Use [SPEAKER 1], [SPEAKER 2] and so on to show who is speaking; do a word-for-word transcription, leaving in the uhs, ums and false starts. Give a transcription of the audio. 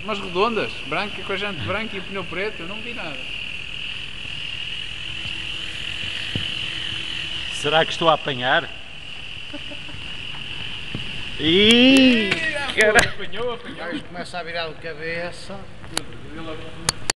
[SPEAKER 1] umas redondas, branca, com a jante branca e o pneu preto, eu não vi nada.
[SPEAKER 2] Será que estou a apanhar? Ih,
[SPEAKER 1] Apanhou, apanhou.
[SPEAKER 3] Começa a virar de cabeça.